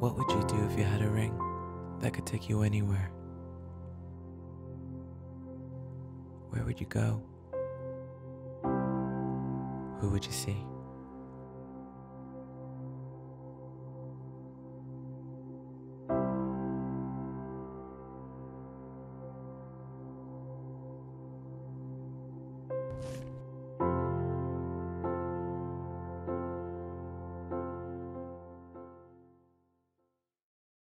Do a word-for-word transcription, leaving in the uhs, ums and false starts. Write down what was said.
What would you do if you had a ring that could take you anywhere? Where would you go? Who would you see?